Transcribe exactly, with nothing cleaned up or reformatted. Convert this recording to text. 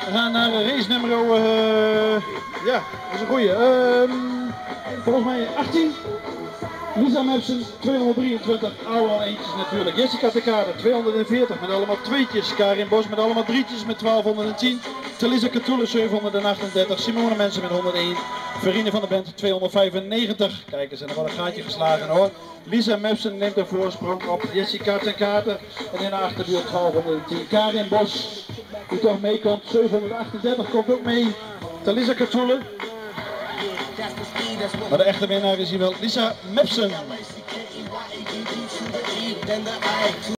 We gaan naar race nummer, uh, ja, dat is een goeie. Uh, volgens mij achttien. Lisa Mepsen, tweehonderddrieëntwintig, oude eentjes natuurlijk. Jessica de Kader, tweehonderdveertig met allemaal tweetjes. Karin Bos met allemaal drietjes met twaalfhonderdtien. Theresa Catulle zevenhonderdachtendertig. Simone Mensen met honderdéén. Verine van der Bent tweehonderdvijfennegentig. Kijk eens, en er wordt een gaatje geslagen hoor. Lisa Mepsen neemt de voorsprong op Jessica ten Kater. En in de achterbuurt twaalfhonderdtien. Karin Bos, die toch meekomt, zevenhonderdachtendertig komt ook mee. Theresa Catulle. Maar de echte winnaar is hier wel Lisa Mepsen.